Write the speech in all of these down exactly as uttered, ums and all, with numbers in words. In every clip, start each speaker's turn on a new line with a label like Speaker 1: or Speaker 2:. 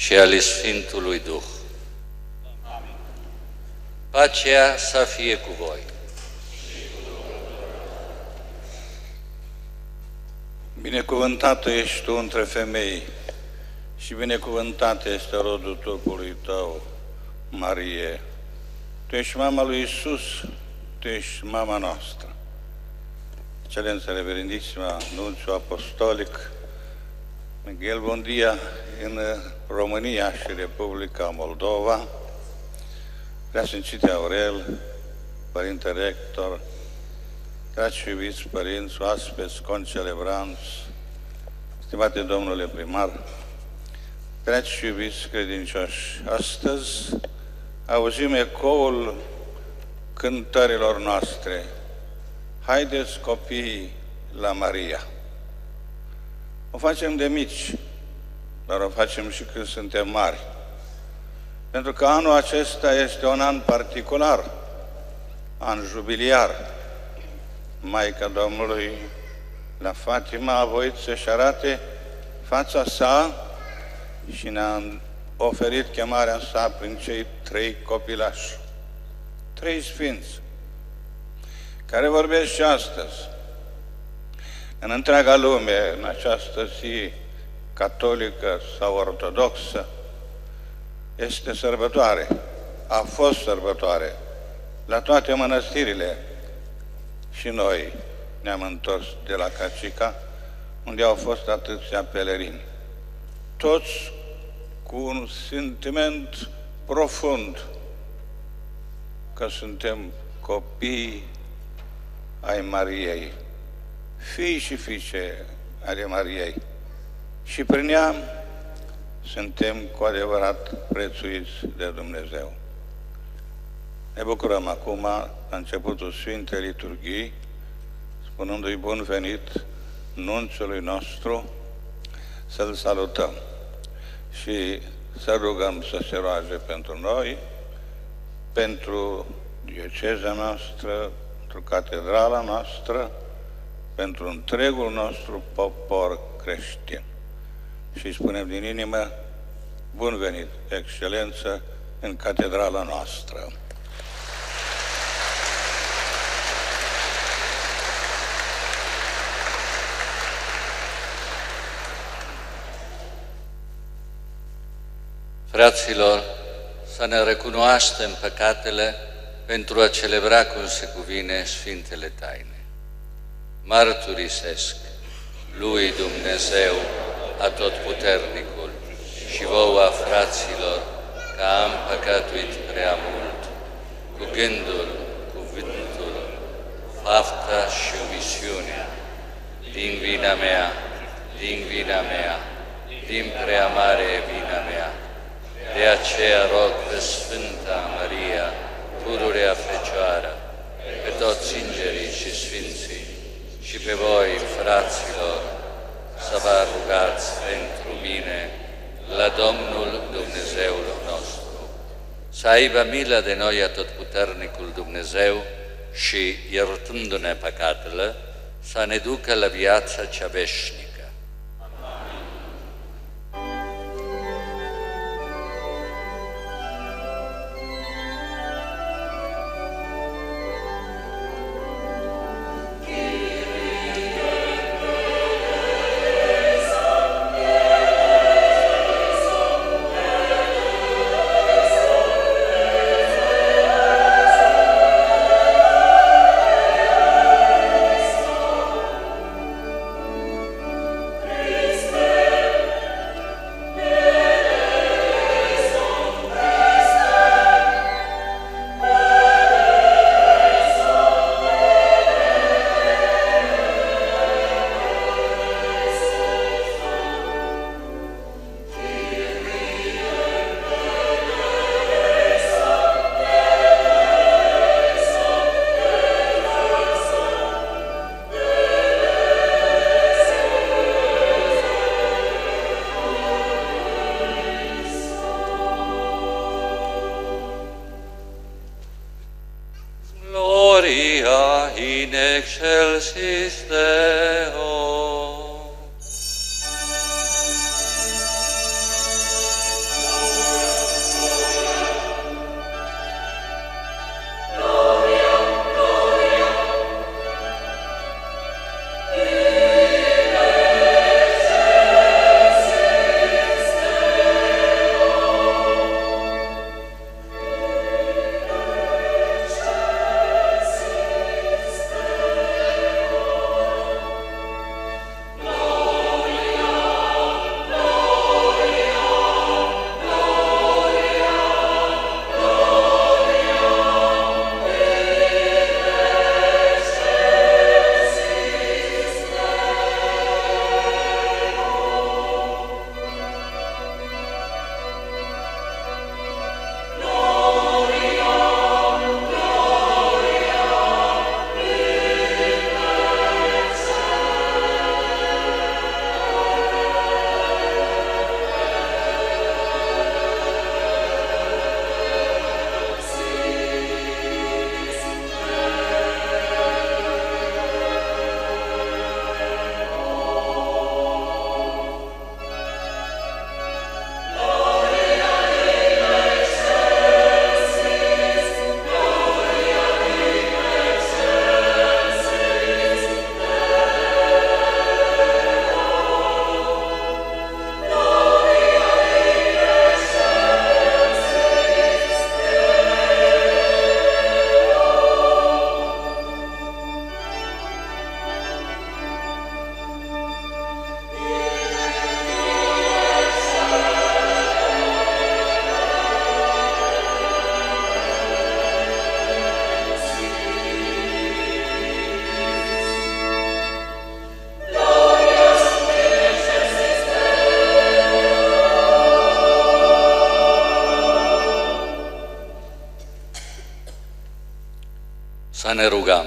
Speaker 1: și ale Sfântului Duh. Amin. Pacea să fie cu voi.
Speaker 2: Binecuvântată ești tu între femei și binecuvântat este rodul trupului tău, Marie. Tu ești mama lui Iisus, tu ești mama noastră. Excelența Reverendissima Nunțiu Apostolic Miguel Bondia în România și Republica Moldova, Preasfințite Aurel, Părinte Rector, dragi și iubiți părinți, oaspeți, concelebranți, stimate domnule primar, dragi și iubiți credincioși, astăzi auzim ecoul cântărilor noastre. Haideți copiii la Maria. O facem de mici, dar o facem și când suntem mari. Pentru că anul acesta este un an particular, an jubiliar. Maica Domnului la Fatima a voit să-și arate fața sa și ne-a oferit chemarea sa prin cei trei copilași, trei sfinți, care vorbesc și astăzi. În întreaga lume, în această zi catolică sau ortodoxă, este sărbătoare, a fost sărbătoare la toate mănăstirile. Și noi ne-am întors de la Cacica, unde au fost atâția pelerini, toți cu un sentiment profund că suntem copii ai Mariei, fii și fiice ale Mariei. Și prin ea suntem cu adevărat prețuiți de Dumnezeu. Ne bucurăm acum, la începutul Sfintei Liturghii, spunându-i bun venit nunțiului nostru, să-l salutăm și să rugăm să se roage pentru noi, pentru dieceza noastră, pentru catedrala noastră, pentru întregul nostru popor creștin. Și îi spunem din inimă, bun venit, excelență, în catedrala noastră.
Speaker 1: Fraților, să ne recunoaștem păcatele pentru a celebra cum se cuvine Sfintele Taine. Mărturisesc lui Dumnezeu Atotputernicul și vouă, fraților, că am păcătuit prea mult, cu gândul, cuvântul, fapta și omisiunea, din vina mea, din vina mea, din prea mare vina mea. De aceea rog pe Sfânta Maria, pururea Fecioară, pe toți îngerii și sfinții și pe voi, fraților, să vă rugați pentru mine la Domnul Dumnezeul nostru. Să aibă milă de noi Atotputernicul Dumnezeu și, iertându-ne păcatele, să ne ducă la viața cea veșnică. in excelsis Deo. Să ne rugăm.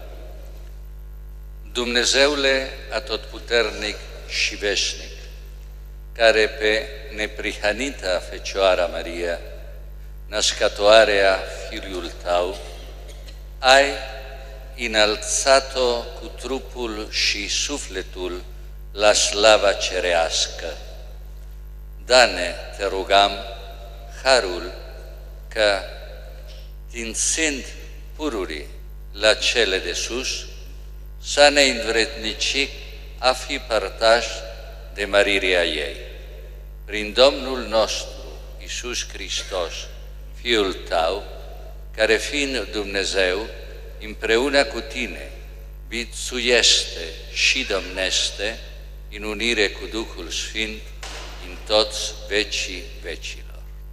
Speaker 1: Dumnezeule atotputernic și veșnic, care pe neprihănita Fecioara Maria, născătoarea Fiului Tău, ai înălțat-o cu trupul și sufletul la slava cerească. Da-ne, te rugăm, harul că, tințând pururii la cele de sus, să ne învrednici a fi părtași de mărirea ei. Prin Domnul nostru, Iisus Hristos, Fiul Tău, care fiind Dumnezeu, împreună cu Tine, viețuiește și domnește în unire cu Duhul Sfânt în toți vecii vecilor.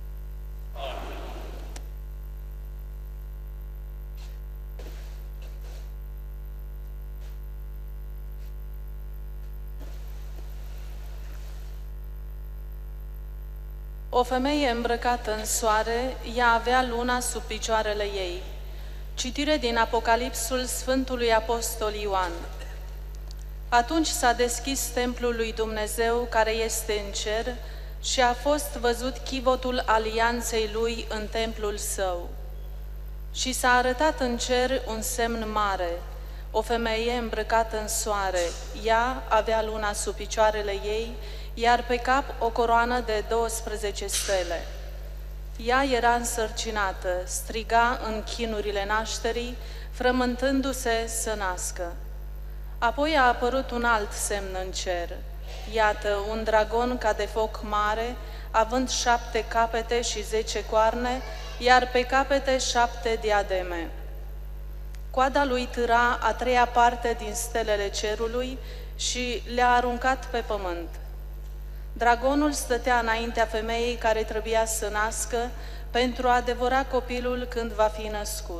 Speaker 3: O femeie îmbrăcată în soare, ea avea luna sub picioarele ei. Citire din Apocalipsul Sfântului Apostol Ioan. Atunci s-a deschis templul lui Dumnezeu care este în cer și a fost văzut chivotul alianței lui în templul său. Și s-a arătat în cer un semn mare, o femeie îmbrăcată în soare. Ea avea luna sub picioarele ei, iar pe cap o coroană de douăsprezece stele. Ea era însărcinată, striga în chinurile nașterii, frământându-se să nască. Apoi a apărut un alt semn în cer. Iată, un dragon ca de foc mare, având șapte capete și zece coarne, iar pe capete șapte diademe. Coada lui târa a treia parte din stelele cerului și le-a aruncat pe pământ. Dragonul stătea înaintea femeii care trebuia să nască pentru a devora copilul când va fi născut.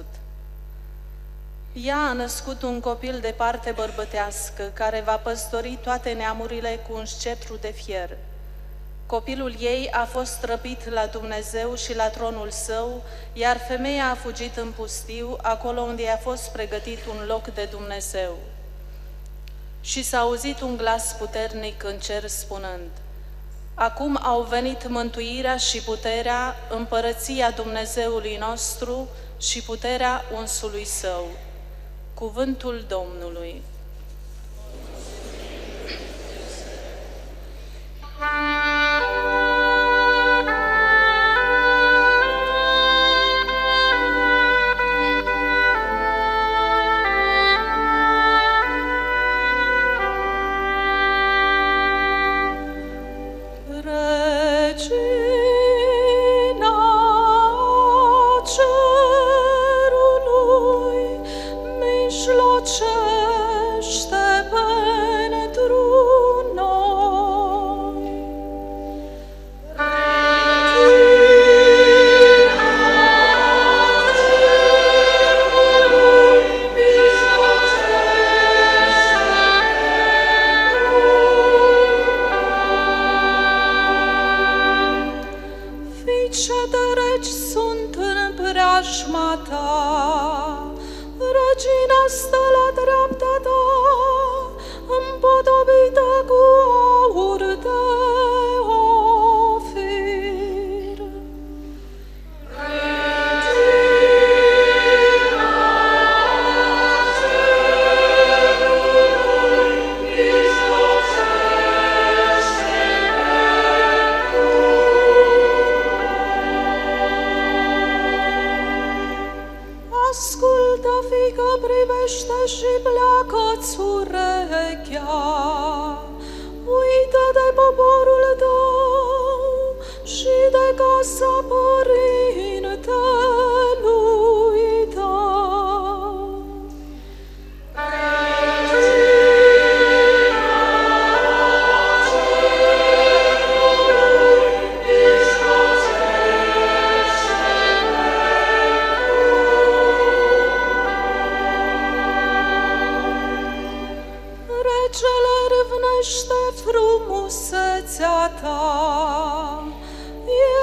Speaker 3: Ea a născut un copil de parte bărbătească, care va păstori toate neamurile cu un sceptru de fier. Copilul ei a fost răpit la Dumnezeu și la tronul său, iar femeia a fugit în pustiu, acolo unde i-a fost pregătit un loc de Dumnezeu. Și s-a auzit un glas puternic în cer spunând: Acum au venit mântuirea și puterea, împărăția Dumnezeului nostru și puterea unsului său. Cuvântul Domnului.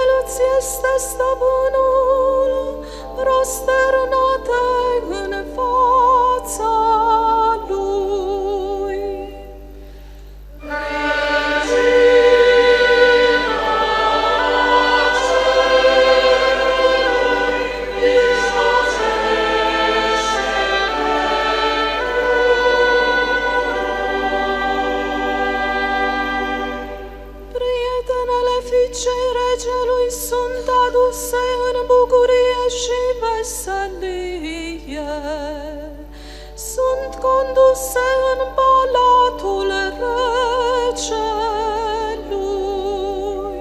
Speaker 4: Este stăpânul, prosternate în față.
Speaker 3: veselie sunt conduse în palatul regelui.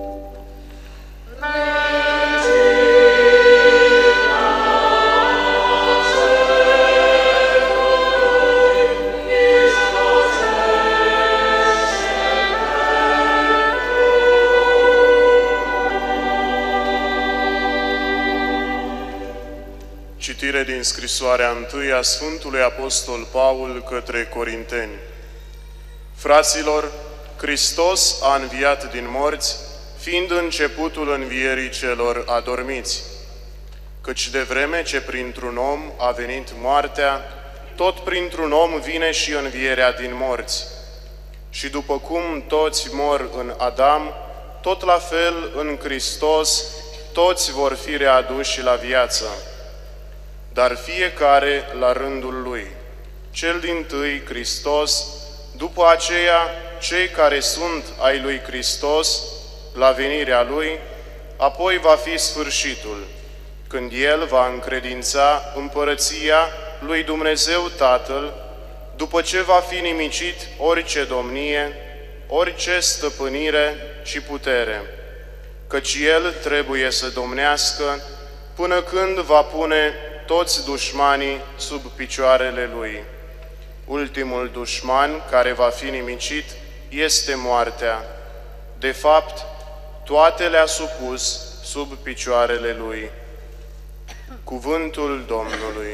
Speaker 4: Citire din scrisoarea întâi a Sfântului Apostol Paul către Corinteni. Fraților, Hristos a înviat din morți, fiind începutul învierii celor adormiți. Căci de vreme ce printr-un om a venit moartea, tot printr-un om vine și învierea din morți. Și după cum toți mor în Adam, tot la fel în Hristos toți vor fi readuși la viață. Dar fiecare la rândul lui, cel dintâi Hristos, după aceea cei care sunt ai lui Hristos, la venirea lui, apoi va fi sfârșitul, când El va încredința împărăția lui Dumnezeu Tatăl, după ce va fi nimicit orice domnie, orice stăpânire și putere, căci El trebuie să domnească până când va pune toți dușmanii sub picioarele Lui. Ultimul dușman care va fi nimicit este moartea. De fapt, toate le-a supus sub picioarele Lui. Cuvântul Domnului.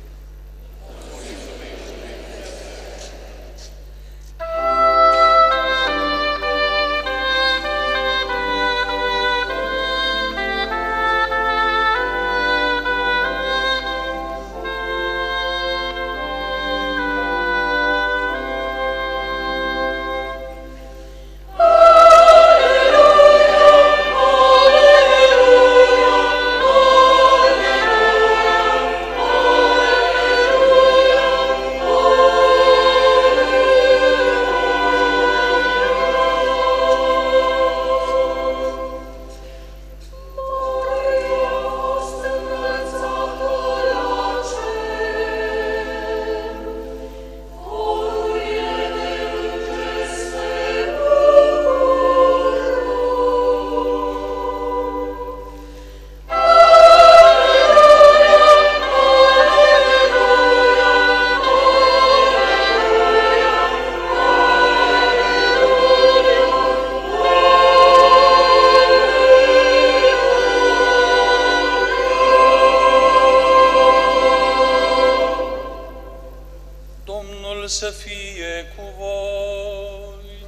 Speaker 5: să fie cu voi.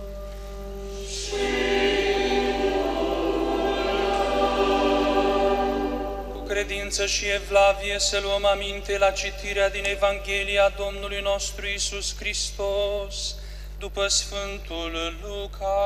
Speaker 5: Cu credință și evlavie să luăm aminte la citirea din Evanghelia Domnului nostru Iisus Hristos, după Sfântul Luca.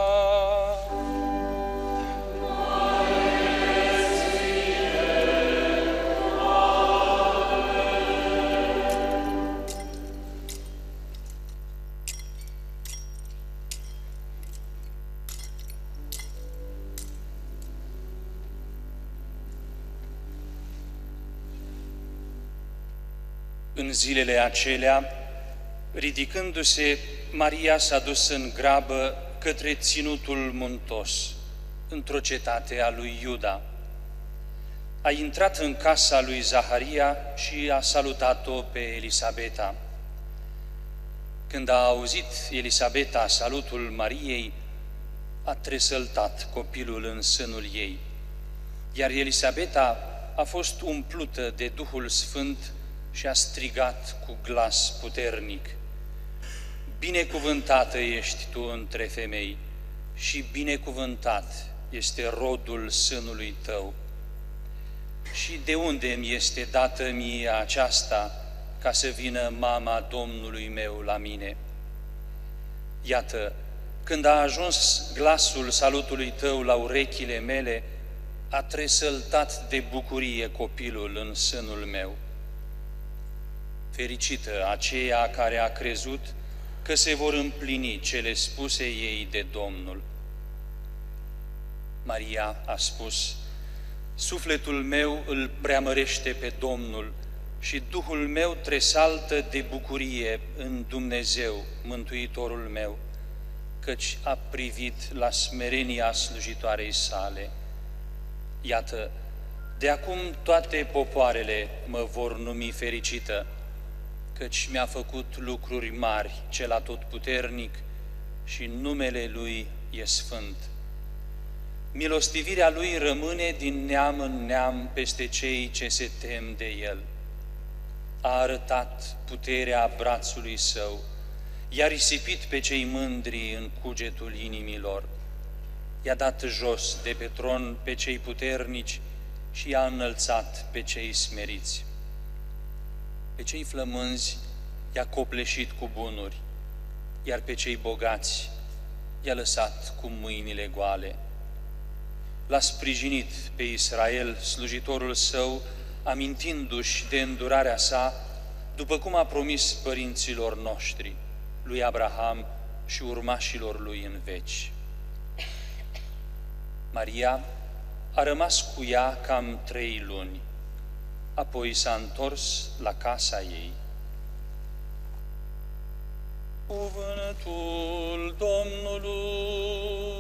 Speaker 5: În zilele acelea, ridicându-se, Maria s-a dus în grabă către ținutul muntos, într-o cetate a lui Iuda. A intrat în casa lui Zaharia și a salutat-o pe Elisabeta. Când a auzit Elisabeta salutul Mariei, a tresăltat copilul în sânul ei, iar Elisabeta a fost umplută de Duhul Sfânt și a strigat cu glas puternic: Binecuvântată ești tu între femei și binecuvântat este rodul sânului tău. Și de unde mi este dată mie aceasta ca să vină mama Domnului meu la mine? Iată, când a ajuns glasul salutului tău la urechile mele, a tresăltat de bucurie copilul în sânul meu. Fericită aceea care a crezut că se vor împlini cele spuse ei de Domnul. Maria a spus: Sufletul meu îl preamărește pe Domnul și Duhul meu tresaltă de bucurie în Dumnezeu, Mântuitorul meu, căci a privit la smerenia slujitoarei sale. Iată, de acum toate popoarele mă vor numi fericită, căci mi-a făcut lucruri mari cel atotputernic și numele Lui e sfânt. Milostivirea Lui rămâne din neam în neam peste cei ce se tem de El. A arătat puterea brațului Său, i-a risipit pe cei mândri în cugetul inimilor, i-a dat jos de pe tron pe cei puternici și i-a înălțat pe cei smeriți. Pe cei flămânzi i-a copleșit cu bunuri, iar pe cei bogați i-a lăsat cu mâinile goale. L-a sprijinit pe Israel, slujitorul Său, amintindu-și de îndurarea Sa, după cum a promis părinților noștri, lui Abraham și urmașilor lui în veci. Maria a rămas cu ea cam trei luni, apoi s-a întors la casa ei. Cuvântul Domnului.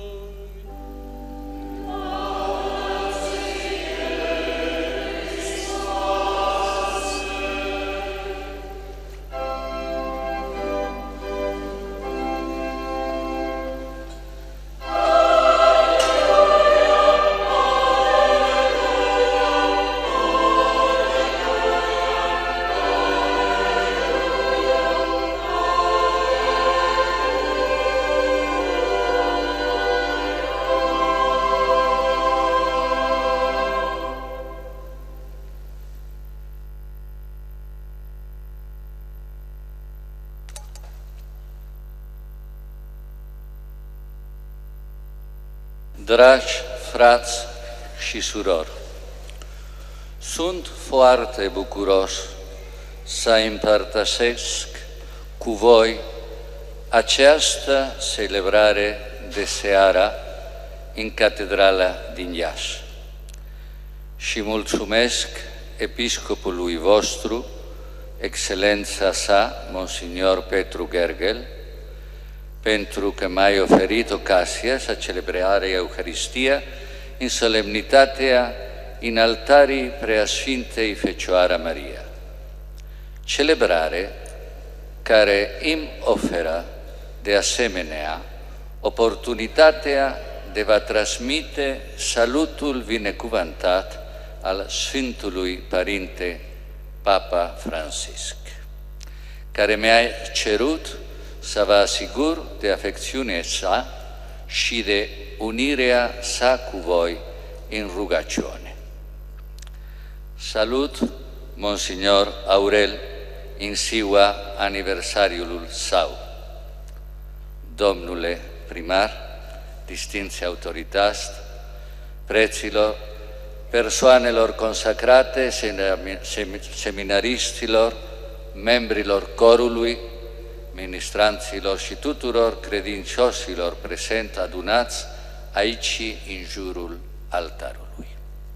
Speaker 1: Dragi frați și surori, sunt foarte bucuros să împărtășesc cu voi această celebrare de seară în Catedrala din Iași și mulțumesc episcopului vostru, Excelența sa, Monsignor Petru Gergel, pentru că m-ai oferit ocazia să celebrare Euharistia în solemnitatea în altarii Preasfintei Fecioara Maria. Celebrare care îmi oferă de asemenea oportunitatea de a transmite salutul binecuvântat al Sfântului Părinte Papa Francisc, care mi-a cerut să vă asigur de afecțiunea sa și de unirea sa cu voi în rugăciune. Salut, Monsignor Aurel, în ziua aniversariului său. Domnule primar, distinți autorități, preților, persoanelor consacrate, seminaristilor, membrilor corului, ministranților și tuturor credincioșilor prezenți adunați aici în jurul altarului.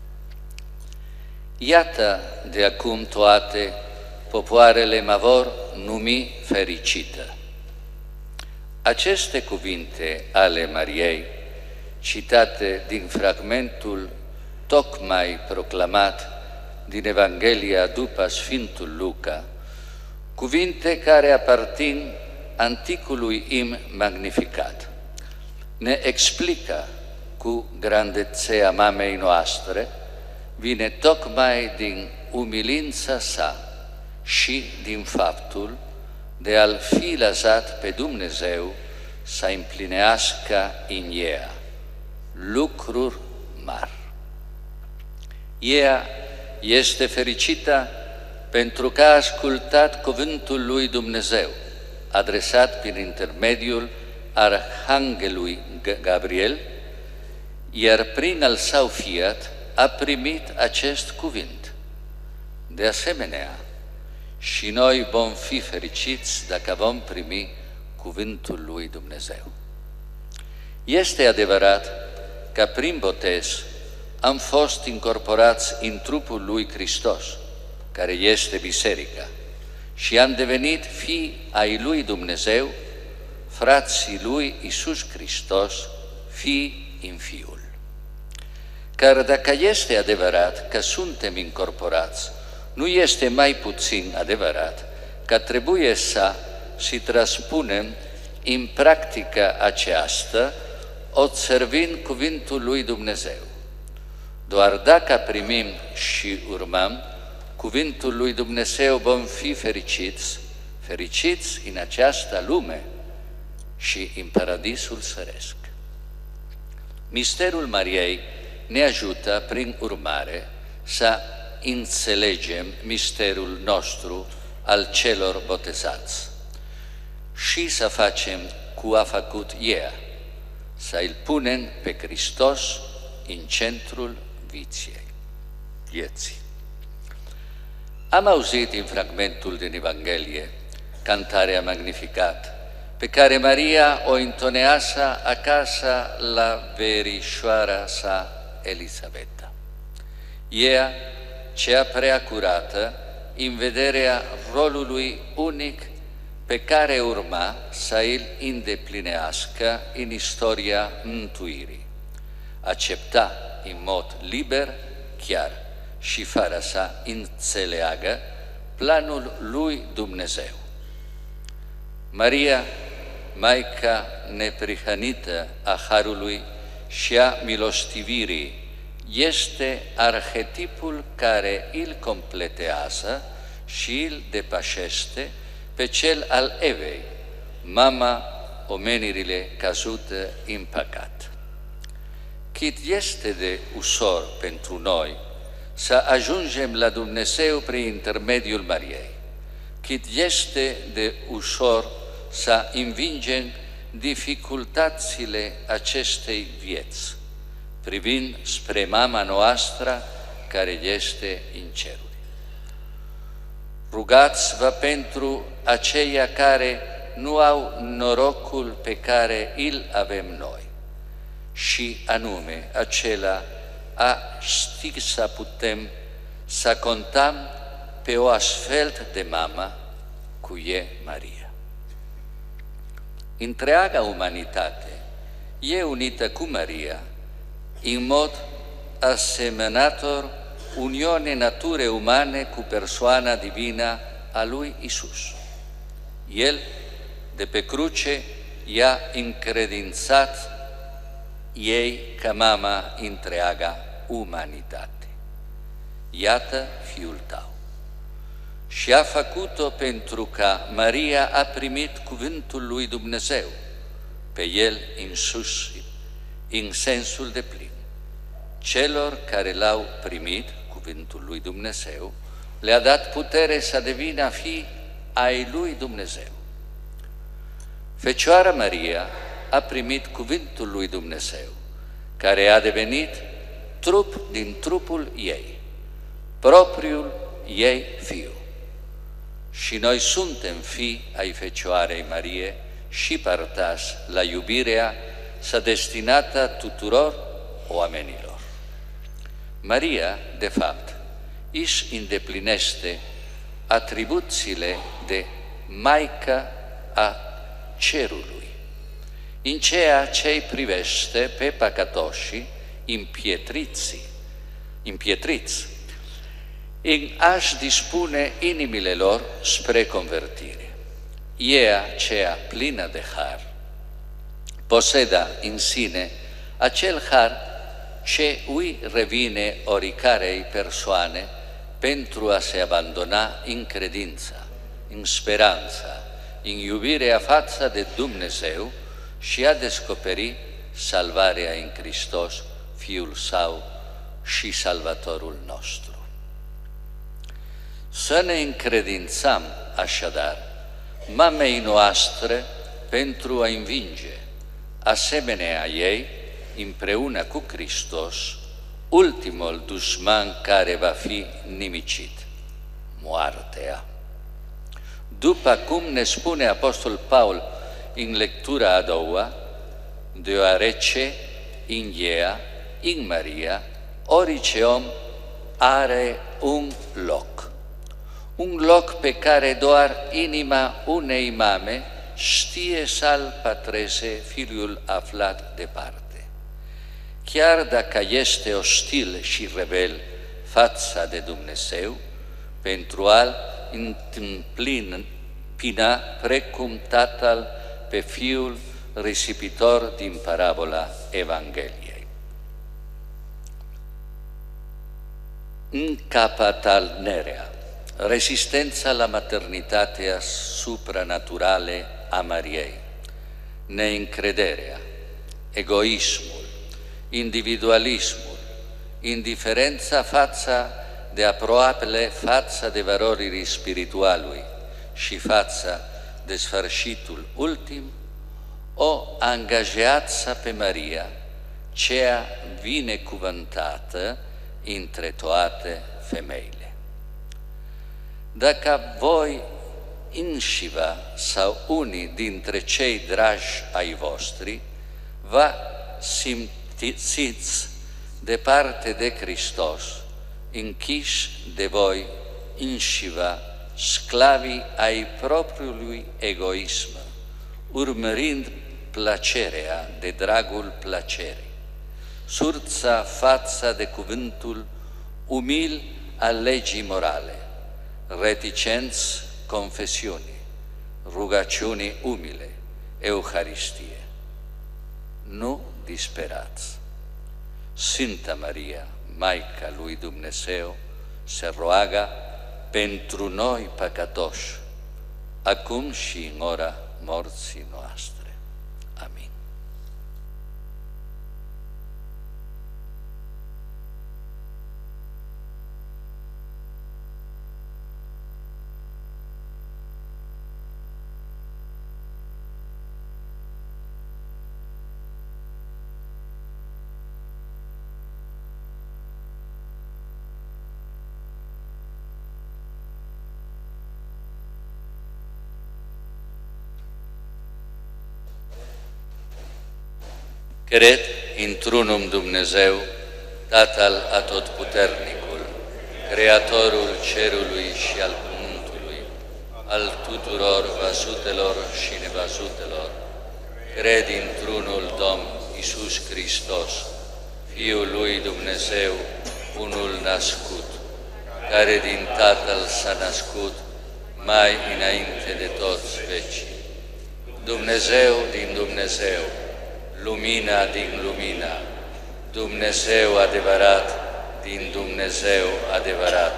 Speaker 1: Iată de acum toate popoarele mă vor numi fericită. Aceste cuvinte ale Mariei, citate din fragmentul tocmai proclamat din Evanghelia după Sfântul Luca, cuvinte care aparțin anticului im magnificat, ne explică cu grandețea mamei noastre, vine tocmai din umilința sa și din faptul de a-L fi lăsat pe Dumnezeu să împlinească în ea lucruri mari. Ea este fericită pentru că a ascultat cuvântul lui Dumnezeu, adresat prin intermediul Arhanghelului Gabriel, iar prin al său fiat a primit acest cuvânt. De asemenea, și noi vom fi fericiți dacă vom primi cuvântul lui Dumnezeu. Este adevărat că prin botez am fost incorporați în trupul lui Hristos, care este biserica, și am devenit fii ai lui Dumnezeu, frații lui Iisus Hristos, fii în Fiul. Care dacă este adevărat că suntem incorporați, nu este mai puțin adevărat că trebuie să și transpunem în practică aceasta, observând cuvântul lui Dumnezeu. Doar dacă primim și urmăm cuvântul lui Dumnezeu, vom fi fericiți, fericiți în această lume și în paradisul ceresc. Misterul Mariei ne ajută, prin urmare, să înțelegem misterul nostru al celor botezați și să facem cum a făcut ea, să îl punem pe Hristos în centrul vieții. vieții. Am auzit în fragmentul din Evanghelie cântarea Magnificat, pe care Maria o intonează acasă la verișoara sa Elisabeta. Ea, cea prea curată, în vederea rolului unic pe care urma să îl îndeplinească în istoria mântuirii, accepta în mod liber, chiar și fără să înțeleagă planul lui Dumnezeu. Maria, Maica neprihănită a Harului și a milostivirii, este arhetipul care îl completează și îl depășește pe cel al Evei, mama omenirile căzute în păcat. Cât este de ușor pentru noi să ajungem la Dumnezeu prin intermediul Mariei, cât este de ușor să învingem dificultățile acestei vieți, privind spre mama noastră care este în ceruri. Rugați-vă pentru aceia care nu au norocul pe care îl avem noi, și anume acela a ști să putem să contăm pe o astfel de mamă cu e Maria. Întreaga umanitate e unită cu Maria în mod asemănător uniune nature umane cu persoana divină a lui Isus. El, de pe cruce, i-a încredințat ei ca mama întreaga umanitate. Iată Fiul tău. Și a făcut-o pentru că Maria a primit cuvântul lui Dumnezeu pe el însuși, în sensul de plin. Celor care l-au primit, cuvântul lui Dumnezeu, le-a dat putere să devină fii ai lui Dumnezeu. Fecioara Maria a primit cuvântul lui Dumnezeu, care a devenit trup din trupul ei, propriul ei Fiu. Și noi suntem fii ai Fecioarei Marie și partași la iubirea sa destinată tuturor oamenilor. Maria, de fapt, își îndeplinește atribuțiile de Maică a cerului, în ceea ce îi privește pe păcătoșii împietriți, împietriți, în a-și dispune inimile lor spre convertire. Ea, cea plină de har, poseda în sine acel har ce îi revine oricarei persoane pentru a se abandona în credință, în speranță, în iubirea față de Dumnezeu și a descoperi salvarea în Hristos, Fiul Său și Salvatorul nostru. Să ne încredințăm așadar mamei noastre pentru a învinge, asemenea ei, împreună cu Hristos, ultimul dușman care va fi nimicit, moartea. După cum ne spune Apostol Paul în lectura a doua, deoarece în ea, în Maria, orice om are un loc. Un loc pe care doar inima unei mame știe să-l pătreze fiul aflat departe. Chiar dacă este ostil și rebel fața de Dumnezeu, pentru a-l întâmpina precum Tatăl pe Fiul risipitor din parabola Evangheliei. Încapatalnerea, rezistența la maternitatea supranaturale a Mariei, neîncrederea, egoismul, individualismul, indiferența fața de aproapele fața de valorii spiritualului și fața de sfârșitul ultim, o angajează pe Maria, cea binecuvântată între toate femeile. Dacă voi înșiva sau unii dintre cei dragi ai voștri vă simțiți departe de Hristos, închiși de voi înșiva, sclavii ai propriului egoism, urmărind plăcerea de dragul plăcerii, surța fața de cuvântul umil al legii morale, reticenți confesiunii, rugăciunii umile, Euharistie. Nu disperați! Sfânta Maria, Maica lui Dumnezeu, se roagă pentru noi păcătoși, acum și în ora morții noastre. Amin. Cred într-unul Dumnezeu, Tatăl Atotputernicul, Creatorul cerului și al pământului, al tuturor văzutelor și nevăzutelor. Cred într-unul Domn Iisus Hristos, Fiul lui Dumnezeu, unul născut, care din Tatăl s-a născut mai înainte de toți vecii. Dumnezeu din Dumnezeu, lumina din lumina, Dumnezeu adevărat din Dumnezeu adevărat,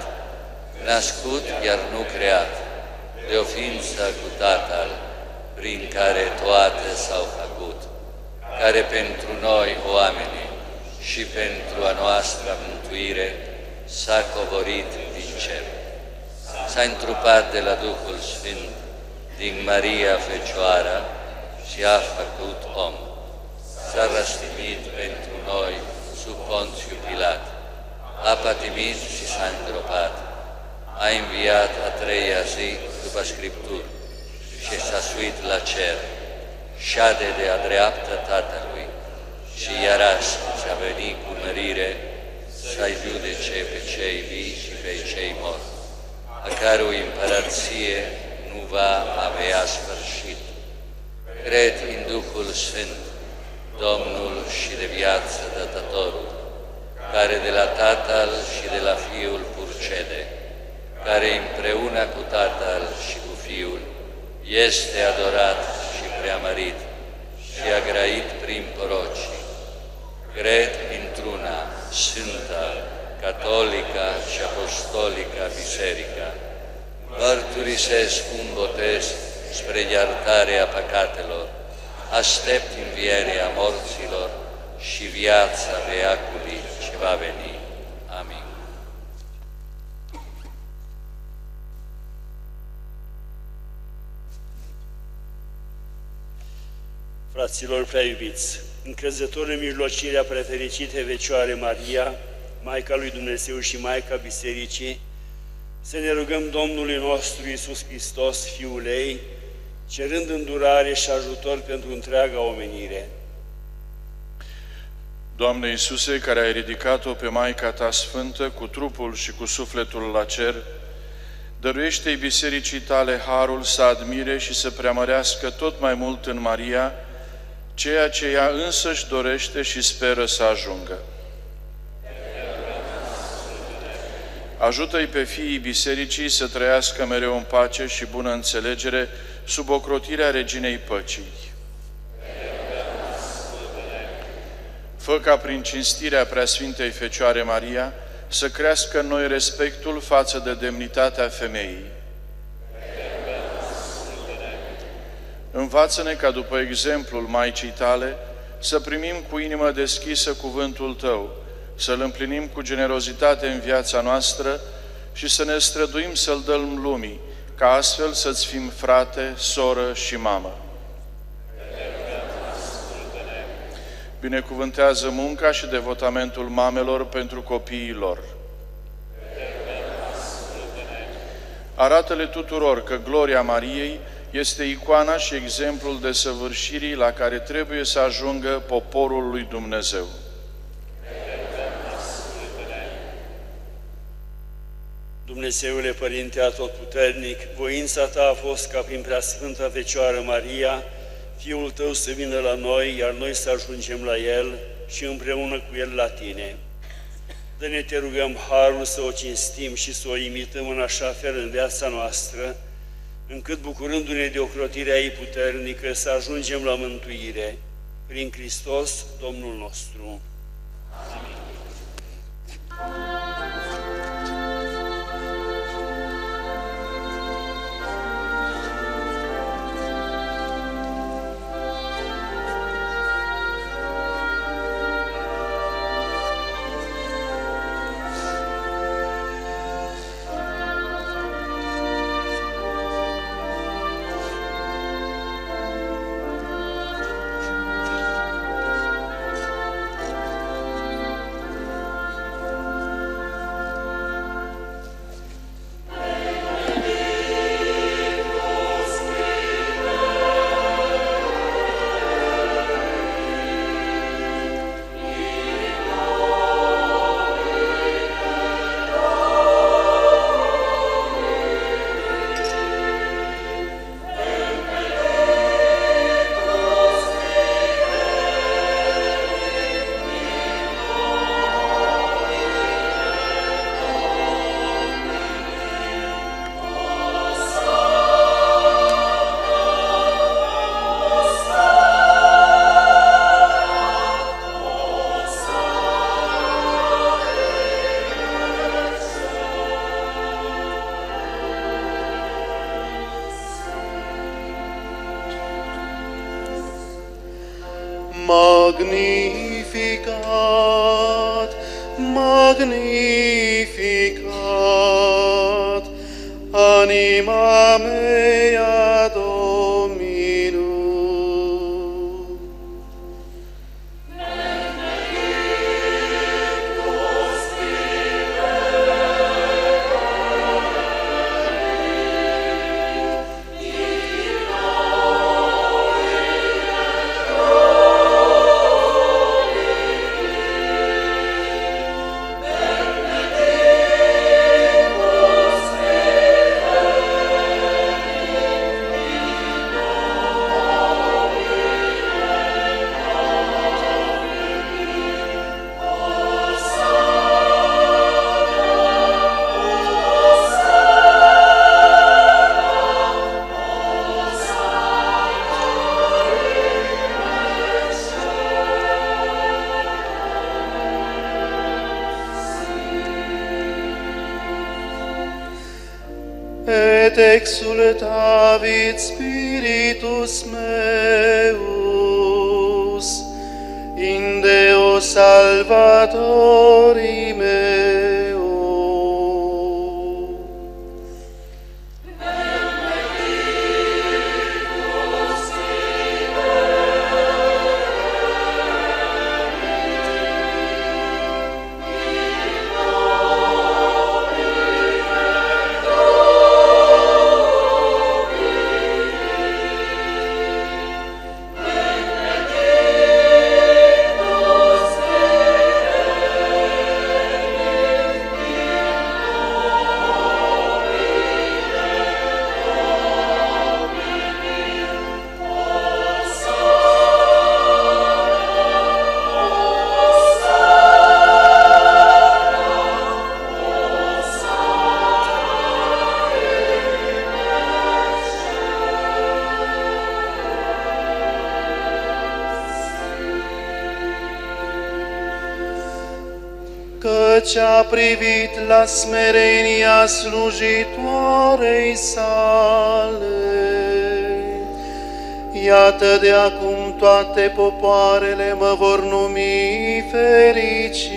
Speaker 1: născut iar nu creat, de o ființă cu Tatăl, prin care toate s-au făcut, care pentru noi, oamenii, și pentru a noastră mântuire, s-a coborât din cer. S-a întrupat de la Duhul Sfânt, din Maria Fecioară, și a făcut om. S-a răstignit pentru noi sub Ponțiu Pilat, a pătimit și s-a îngropat, a înviat a treia zi după Scripturi și s-a suit la cer, șade de a dreaptă Tatălui și iarăși s-a venit cu mărire să-i judece pe cei vii și pe cei morți, a cărui împărăție nu va avea sfârșit. Cred în Duhul Sfânt, Domnul și de viață dătătorul, care de la Tatăl și de la Fiul purcede, care împreună cu Tatăl și cu Fiul este adorat și preamărit și a grăit prin porocii. Cred într-una sfântă, catolică și apostolică biserică. Mărturisesc un botez spre iertarea păcatelor, aștept învierea morților și viața veacului ce va veni. Amin.
Speaker 6: Fraților prea iubiți, încrezător în mijlocirea prefericite Fecioare Maria, Maica lui Dumnezeu și Maica Bisericii, să ne rugăm Domnului nostru Iisus Hristos, Fiul ei, cerând îndurare și ajutor pentru întreaga omenire.
Speaker 7: Doamne Iisuse, care ai ridicat-o pe Maica Ta Sfântă cu trupul și cu sufletul la cer, dăruiește-i bisericii Tale harul să admire și să preamărească tot mai mult în Maria ceea ce ea însăși dorește și speră să ajungă. Ajută-i pe fiii bisericii să trăiască mereu în pace și bună înțelegere sub ocrotirea Reginei Păcii. Fă ca prin cinstirea Preasfintei Fecioare Maria să crească în noi respectul față de demnitatea femeii. Învață-ne ca după exemplul Maicii Tale să primim cu inimă deschisă cuvântul Tău, să-L împlinim cu generozitate în viața noastră și să ne străduim să-L dăm lumii, ca astfel să-ți fim frate, soră și mamă. Binecuvântează munca și devotamentul mamelor pentru copiii lor. Arată-le tuturor că gloria Mariei este icoana și exemplul desăvârșirii la care trebuie să ajungă poporul lui Dumnezeu.
Speaker 6: Dumnezeule Părinte Atotputernic, voința Ta a fost ca prin Preasfânta Fecioară Maria, Fiul Tău să vină la noi, iar noi să ajungem la El și împreună cu El la Tine. Dă-ne, Te rugăm, harul să o cinstim și să o imităm în așa fel în viața noastră, încât, bucurându-ne de ocrotirea ei puternică, să ajungem la mântuire. Prin Hristos, Domnul nostru. Amin.
Speaker 8: Magnificat, magnificat, anima mea Dominum. Et exultavit spiritus meus in Deo Salvatori meo.
Speaker 9: Amen.
Speaker 8: căci a privit la smerenia slujitoarei sale. Iată de acum toate popoarele mă vor numi fericită.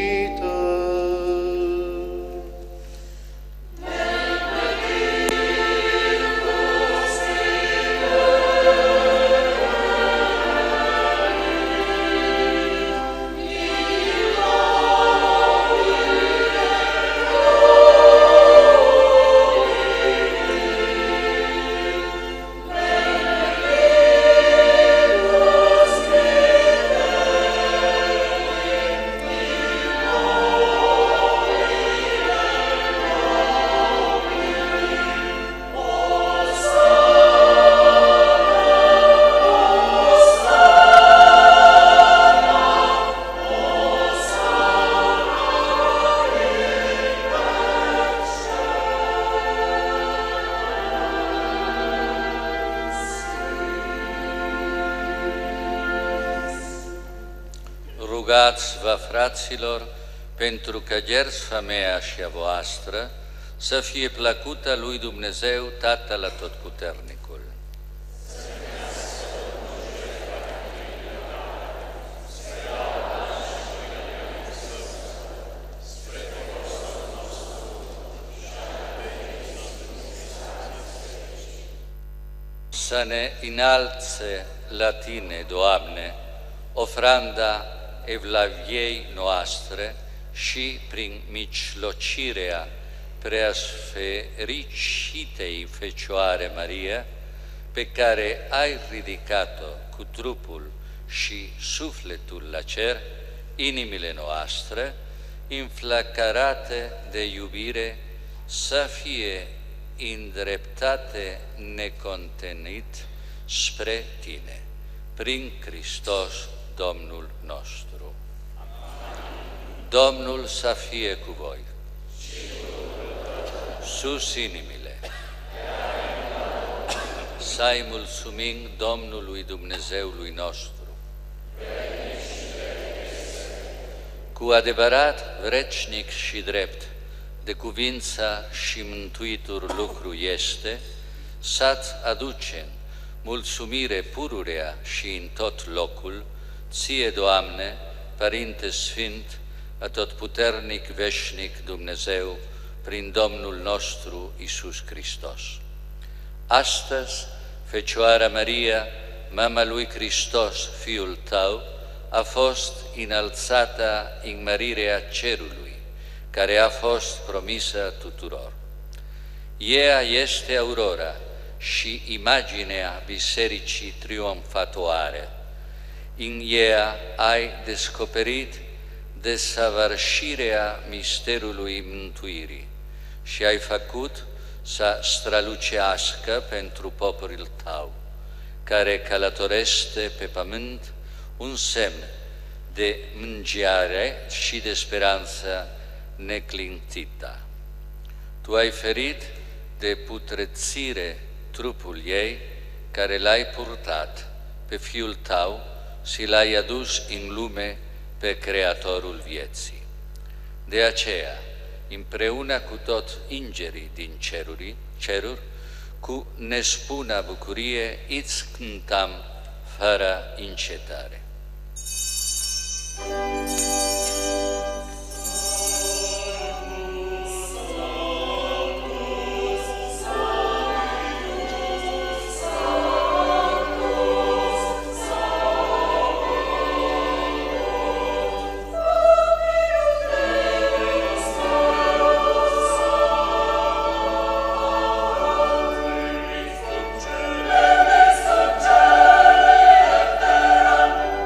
Speaker 1: Rugați-vă, fraților, pentru că jertfa și a voastră să fie plăcută lui Dumnezeu, Tatăl Atotputernicul. Să ne înalțe la Tine, Doamne, ofranda evlaviei noastre și prin mijlocirea preasfericitei Fecioare Maria, pe care ai ridicat-o cu trupul și sufletul la cer, inimile noastre, înflăcărate de iubire, să fie îndreptate necontenit spre Tine, prin Hristos Domnul nostru. Domnul să fie cu voi. Sus inimile. Să-i mulțumim Domnului Dumnezeului nostru. Cu adevărat vrecnic și drept, de cuvința și mântuitor lucru este să-ți aducem mulțumire pururea și în tot locul, Ție, Doamne, Părinte Sfânt, Atotputernic, veșnic Dumnezeu, prin Domnul nostru Iisus Hristos. Astăzi, Fecioara Maria, mama lui Hristos, Fiul Tău, a fost înălțată în mărirea cerului, care a fost promisă tuturor. Ea este aurora și imaginea bisericii triumfatoare. În ea ai descoperit desăvârșirea misterului mântuirii și ai făcut să strălucească pentru poporul Tău, care călătorește pe pământ, un semn de mângiare și de speranță neclintită. Tu ai ferit de putrețire trupul ei, care l-ai purtat pe Fiul Tău și l-ai adus în lume pe Creatorul vieții. De aceea, împreună cu tot îngerii din ceruri, ceruri, cu nespună bucurie, îți cântăm fără încetare.
Speaker 9: Amen.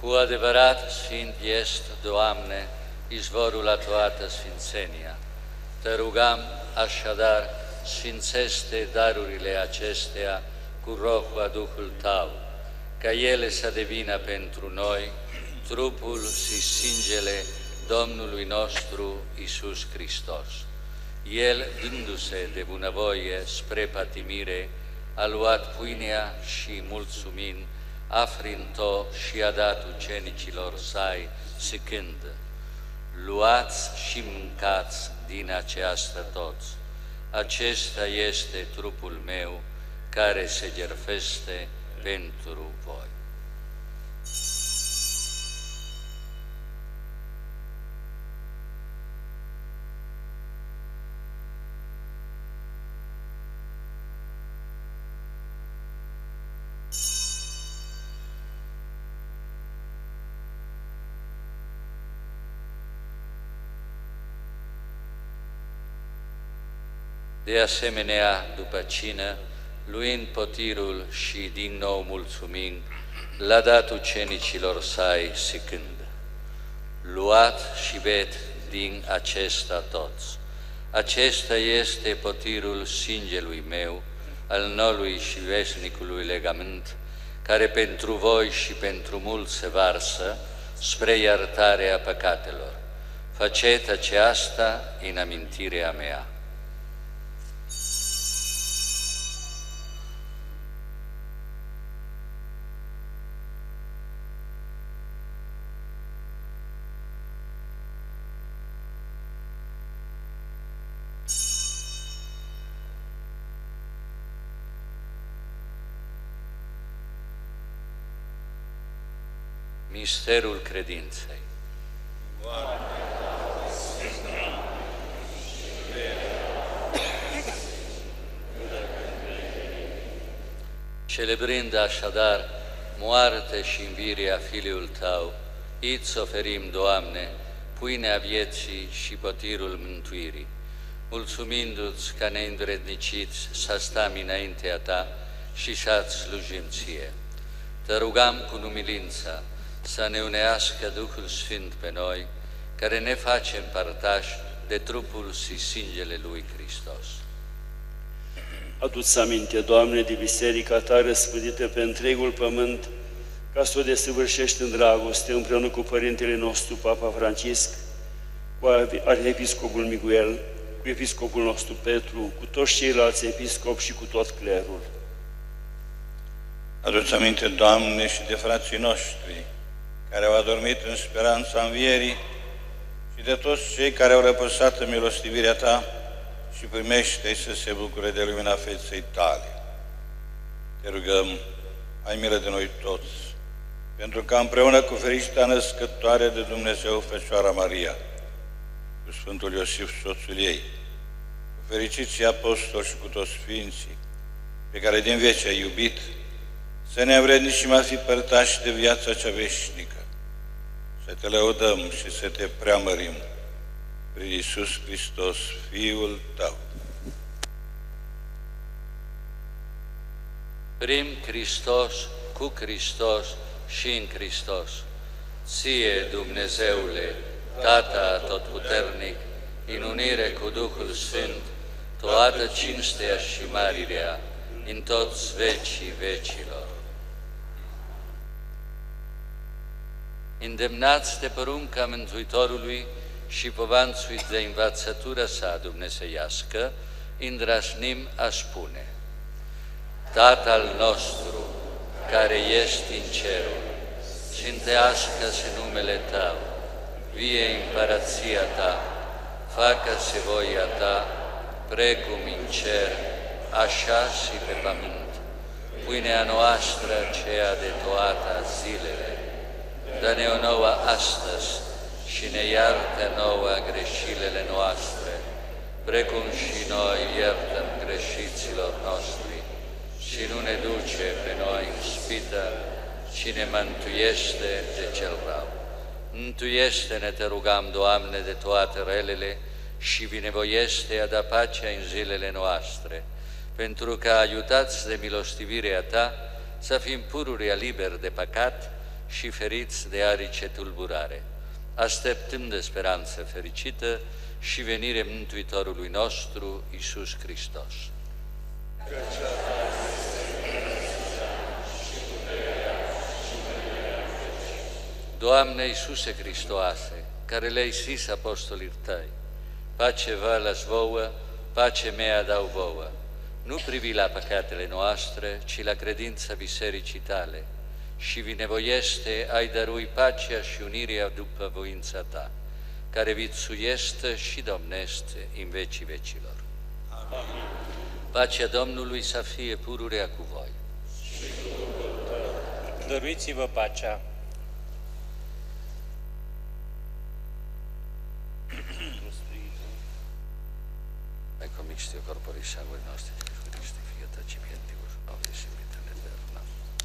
Speaker 1: Cu adevărat sfânt ești, Doamne, izvorul la toată sfințenia. Te rugăm așadar, sfințește darurile acestea cu rohul a Duhul Tău, ca ele să devină pentru noi trupul și sângele Domnului nostru Iisus Hristos. El, dându-se de bunăvoie spre patimire, a luat pâinea și, mulțumind, a frânt-o și a dat ucenicilor săi, zicând: luați și mâncați din aceasta toți. Acesta este trupul meu, care se jertfește pentru voi. De asemenea, după cină, luând potirul și din nou mulțumind, l-a dat ucenicilor săi, zicând: luați și beți din acesta toți. Acesta este potirul sângelui meu, al noului și veșnicului legământ, care pentru voi și pentru mulți se varsă spre iertarea păcatelor. Faceți aceasta în amintirea mea. Misterul credinței. Celebrând așadar moarte și învierea Fiului Tău, îți oferim, Doamne, pâinea vieții și potirul mântuirii, mulțumindu-ți că ne îndredniciți să stăm înaintea Ta și să-ți slujim Ție. Te rugăm cu umilință să ne unească Duhul Sfânt pe noi, care ne facem părtași de trupul și sângele Lui Hristos.
Speaker 6: Adu-ți aminte, Doamne, de biserica Ta răspândită pe întregul pământ, ca să o desăvârșești în dragoste, împreună cu Părintele nostru, Papa Francisc, cu Arhiepiscopul Miguel, cu Episcopul nostru Petru, cu toți ceilalți episcopi și cu tot clerul.
Speaker 2: Adu-ți aminte, Doamne, și de frații noștri care au adormit în speranța învierii și de toți cei care au răpăsat în milostivirea Ta și primește-i să se bucure de lumina feței Tale. Te rugăm, ai milă de noi toți, pentru că împreună cu fericita născătoare de Dumnezeu, Fecioara Maria, cu Sfântul Iosif, soțul ei, cu fericiții apostoli și cu toți sfinții, pe care din veci ai iubit, să ne învrednicim a fi părtași de viața cea veșnică, să Te lăudăm și să Te preamărim prin Iisus Hristos, Fiul Tău.
Speaker 1: Prin Hristos, cu Hristos și în Hristos, Ție, Dumnezeule, Tată Atotputernic, în unire cu Duhul Sfânt, toată cinstea și marirea, în toți vecii vecilor. Îndemnați de porunca Mântuitorului și povanțuiți de învățătura sa dumnezeiască, îndrăznim a spune: Tatăl nostru, care ești în cerul, sfintească-se numele Tău, vie împărăția Ta, facă-se voia Ta, precum în cer, așa și pe pământ. Pâinea noastră, ceea de toate zilele, dă-ne o nouă astăzi și ne iartă nouă greșelile noastre, precum și noi iertăm greșiților noștri, și nu ne duce pe noi în ispită, ci ne mântuiește de cel rău. Mântuiește-ne, te rugăm, Doamne, de toate relele și binevoiește a da pacea în zilele noastre, pentru că, ajutați de milostivirea Ta, să fim pururea liberi de păcat și feriți de arice tulburare, așteptând de speranță fericită și venire Mântuitorului nostru, Iisus Hristos. Doamne Iisuse Hristoase, care le-ai zis apostolilor tăi, pace vă las vouă, pace mea dau vouă, nu privi la păcatele noastre, ci la credința bisericii tale, și binevoiește ai dărui pacea și unirea după voința ta, care viețuiește și domnește în vecii vecilor. Amin. Pacea Domnului să fie pururea cu voi.
Speaker 5: Dăruiți-vă pacea.
Speaker 1: Ecco mixtio corporis sangue nostri, Christi, fiat accipientibus, nobis in vita eterna.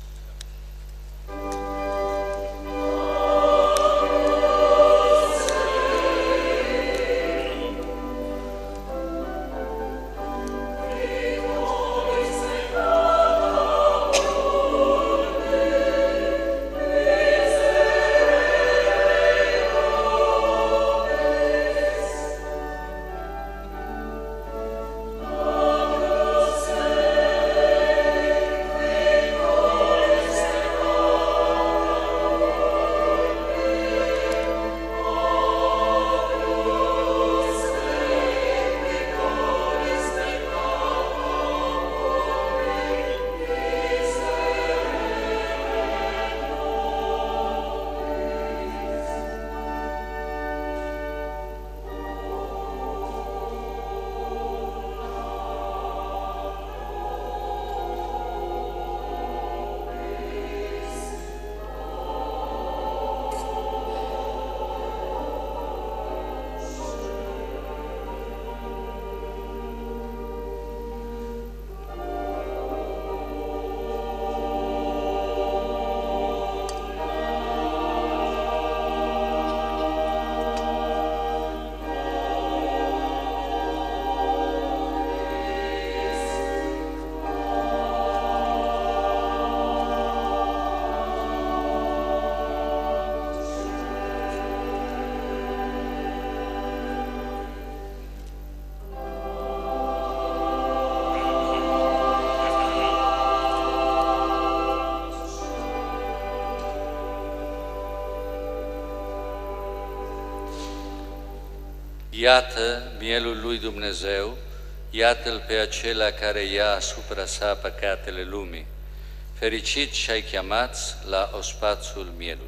Speaker 1: Iată mielul lui Dumnezeu, iată-l pe acela care ia asupra sa păcatele lumii. Fericit și-ai chemați la ospațul mielului.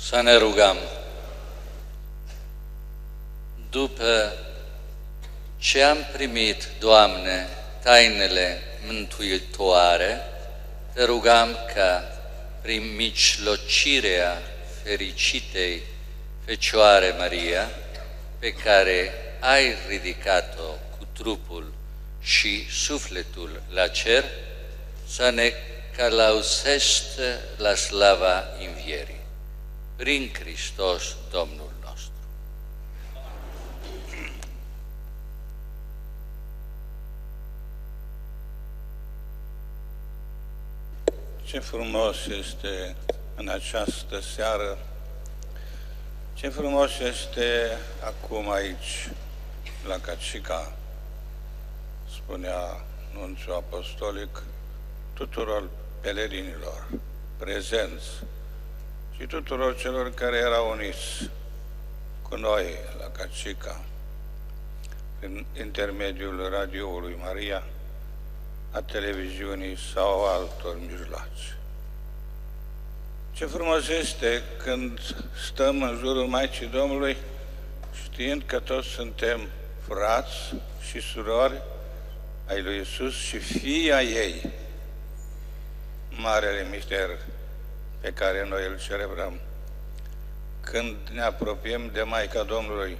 Speaker 1: Să ne rugăm. După ce am primit, Doamne, tainele mântuitoare, Te rugăm ca, prin mijlocirea fericitei Fecioare Maria, pe care ai ridicat-o cu trupul și sufletul la cer, să ne călăuzești la slava învierii. Prin Hristos Domnul nostru.
Speaker 2: Ce frumos este în această seară, ce frumos este acum aici, la Cacica, spunea nunțiul apostolic, tuturor pelerinilor prezenți și tuturor celor care erau uniți cu noi la Cacica, prin intermediul radioului Maria, a televiziunii sau altor mijloace. Ce frumos este când stăm în jurul Maicii Domnului, știind că toți suntem frați și surori ai lui Iisus și fii ai ei. Marele mister pe care noi îl celebrăm când ne apropiem de Maica Domnului.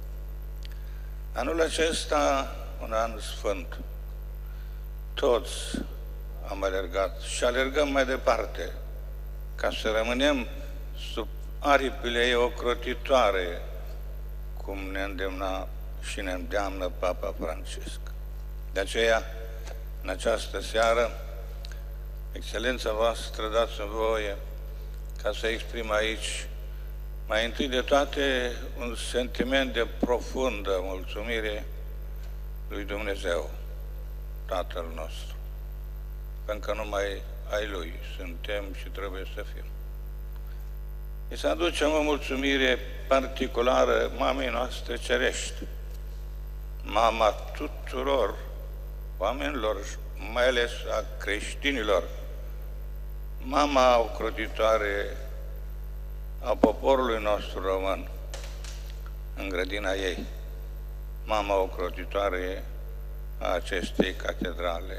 Speaker 2: Anul acesta, un an sfânt, toți am alergat și alergăm mai departe ca să rămânem sub aripile ei ocrotitoare, cum ne îndemna și ne îndeamnă Papa Francisc. De aceea, în această seară, Excelența voastră, dați-mi voie ca să exprim aici, mai întâi de toate, un sentiment de profundă mulțumire lui Dumnezeu, Tatăl nostru, pentru că numai ai Lui suntem și trebuie să fim. Îi să aducem o mulțumire particulară mamei noastre cerești, mama tuturor oamenilor, mai ales a creștinilor, mama ocrotitoare a poporului nostru român, în grădina ei, mama ocrotitoare a acestei catedrale.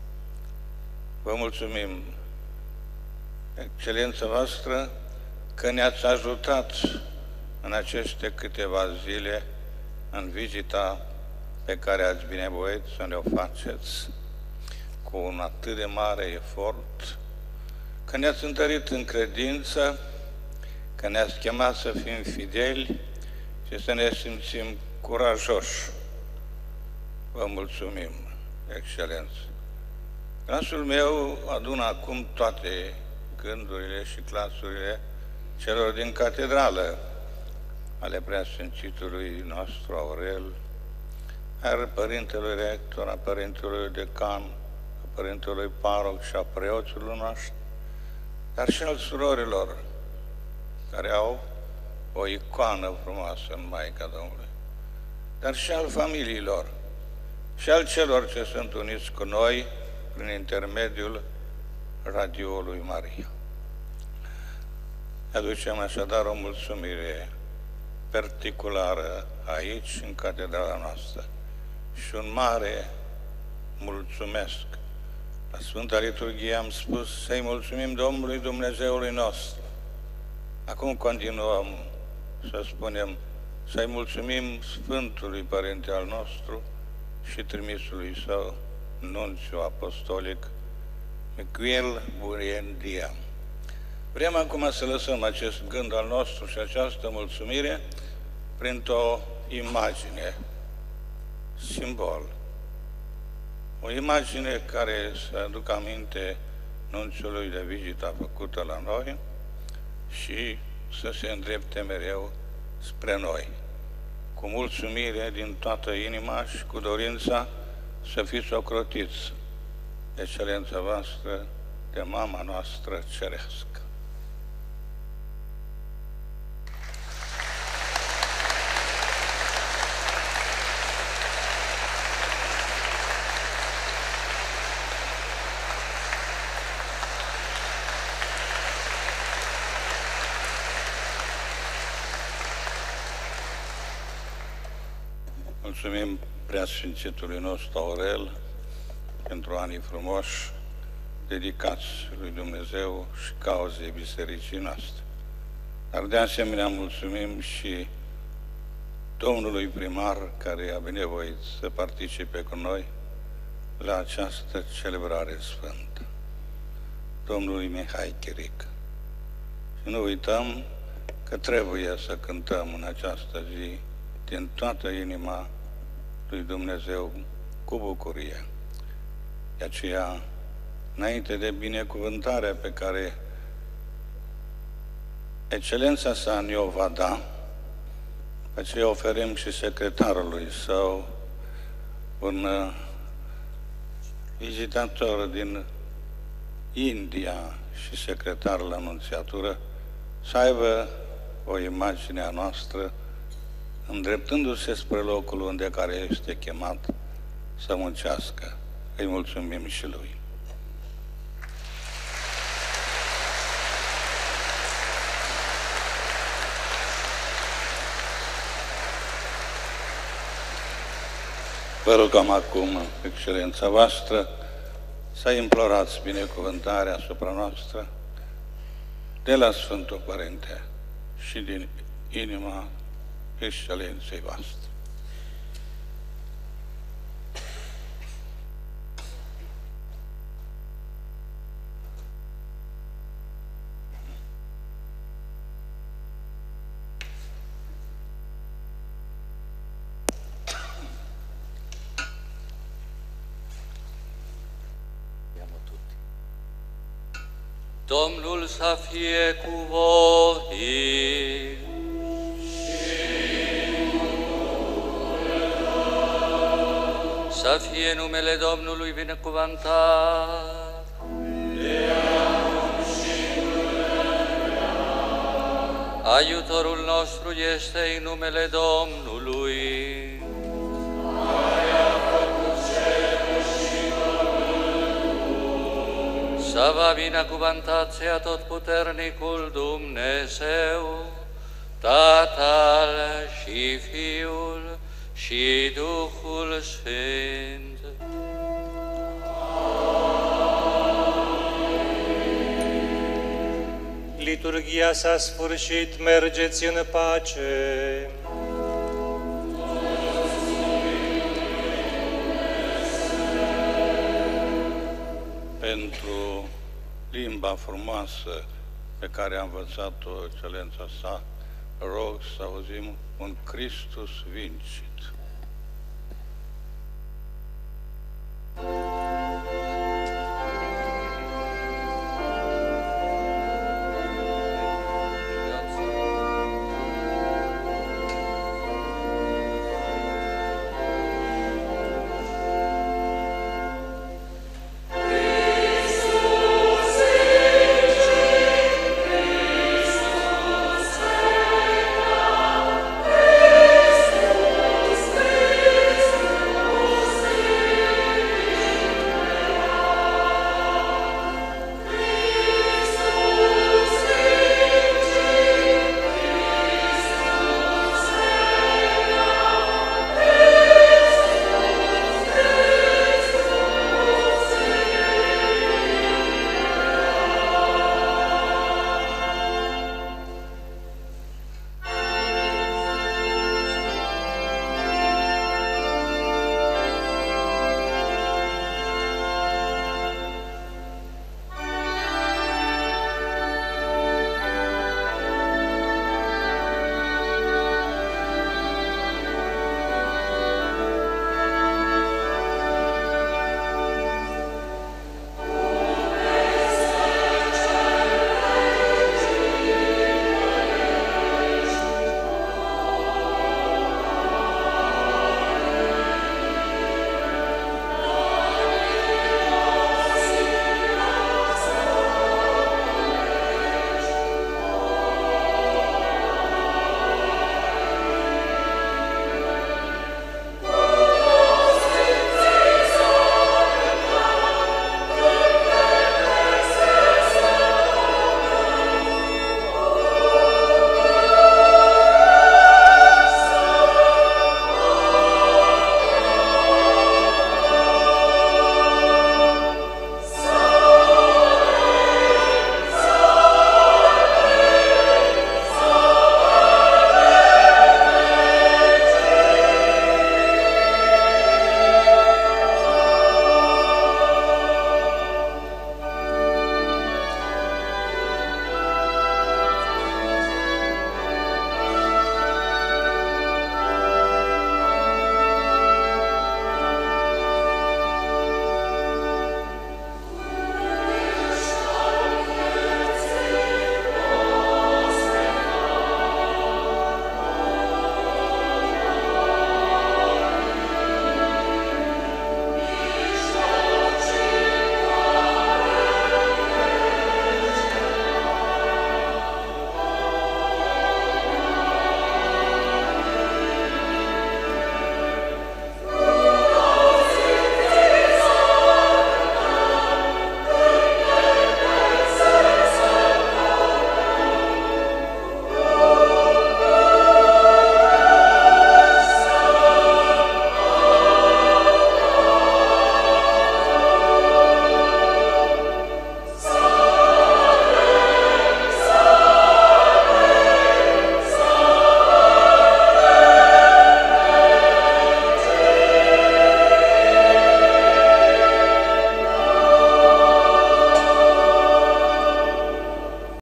Speaker 2: Vă mulțumim, Excelența voastră, că ne-ați ajutat în aceste câteva zile în vizita pe care ați binevoit să ne-o faceți cu un atât de mare efort, că ne-ați întărit în credință, că ne-ați chemat să fim fideli și să ne simțim curajoși. Vă mulțumim, Excelență. Glasul meu adună acum toate gândurile și clasurile celor din catedrală, ale preasfințitului nostru Aurel, al părintelui rector, a părintelui decan, a părintelui paroc și a preoților noștri, dar și al surorilor care au o icoană frumoasă în Maica Domnului, dar și al familiilor și al celor ce sunt uniți cu noi prin intermediul radioului Maria. Aducem așadar o mulțumire particulară aici, în catedrala noastră, și un mare mulțumesc. La Sfânta Liturghie am spus să-i mulțumim Domnului Dumnezeului nostru. Acum continuăm să spunem să-i mulțumim Sfântului Părinte al nostru și trimisului său, nunțiu apostolic, Micuel Buendia. Vrem acum să lăsăm acest gând al nostru și această mulțumire printr-o imagine, simbol. O imagine care să aducă aminte nunțiului de vizită făcută la noi și să se îndrepte mereu spre noi. Cu mulțumire din toată inima și cu dorința să fiți ocrotiți, Excelența voastră, de mama noastră cerească. Mulțumim Preasfințitului nostru Aurel pentru anii frumoși dedicați lui Dumnezeu și cauzei bisericii noastre. Dar de asemenea mulțumim și domnului primar care a binevoit să participe cu noi la această celebrare sfântă, domnului Mihai Chiric. Și nu uităm că trebuie să cântăm în această zi din toată inima lui Dumnezeu cu bucurie. De aceea, înainte de binecuvântarea pe care Excelența sa ne-o va da, pe aceea oferim și secretarului său, un vizitator din India și secretar la Anunțiatură, să aibă o imagine a noastră, îndreptându-se spre locul unde care este chemat să muncească. Îi mulțumim și lui. Vă rugăm acum, Excelența voastră, să implorați binecuvântarea asupra noastră de la Sfântul Părinte și din inima Excelenței voastre.
Speaker 1: Domnul să fie cu voi. Să fie numele Domnului binecuvântat. Ajutorul nostru este în numele Domnului. Să vă binecuvântați atotputernicul Dumnezeu, Tatăl și Fiul și Duhul Sfânt.
Speaker 9: Liturghia s-a sfârșit, mergeți în pace.
Speaker 2: Pentru limba frumoasă pe care a învățat-o Excelența sa, rog să auzim un Christus vincit.